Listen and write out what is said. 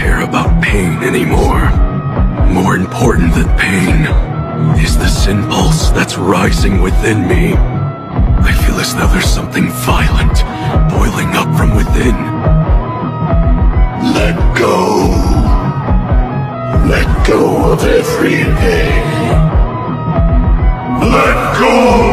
care about pain anymore. More important than pain is the sin pulse that's rising within me. I feel as though there's something violent boiling up from within. Let go. Let go of everything. Let go!